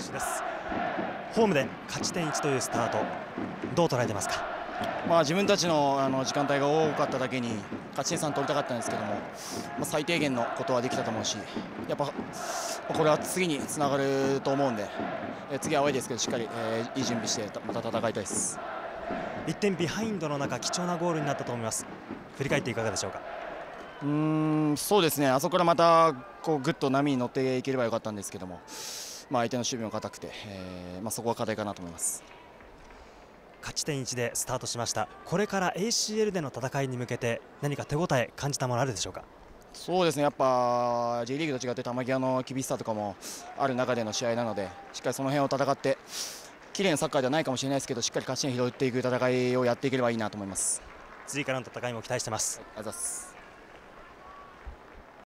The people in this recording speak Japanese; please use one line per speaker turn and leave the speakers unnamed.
手です。ホームで勝ち点1というスタート、どう捉えてますか？
自分たちの時間帯が多かっただけに勝ち点3取りたかったんですけども、最低限のことはできたと思うし、やっぱこれは次につながると思うんで、次はアウェーですけどしっかり、いい準備してまた戦いたいです。
1点ビハインドの中、貴重なゴールになったと思います。振り返っていかがでしょうか？
そうですね、あそこからまたぐっと波に乗っていければよかったんですけども、相手の守備も堅くて、そこは課題かなと思います。
勝ち点1でスタートしました。これから ACL での戦いに向けて何か手応え感じたものあるでしょうか？
そうですね、やっぱ J リーグと違って球際の厳しさとかもある中での試合なので、しっかりその辺を戦って綺麗なサッカーではないかもしれないですけど、しっかり勝ち点拾っていく戦いをやっていければいいなと思います。
次からの戦いも期待してます。
ありがとうございます。